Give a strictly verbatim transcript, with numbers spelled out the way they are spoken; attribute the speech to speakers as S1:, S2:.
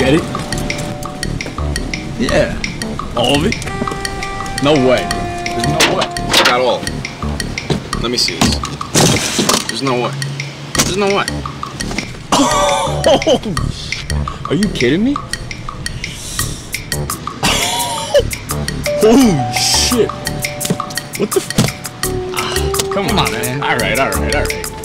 S1: get it? Yeah. All of it? No way. There's no way.
S2: I got all. Let me see this. There's no way. There's no way.
S1: Are you kidding me? Holy shit. What the f- ah, come, come on, man. Alright, alright, alright.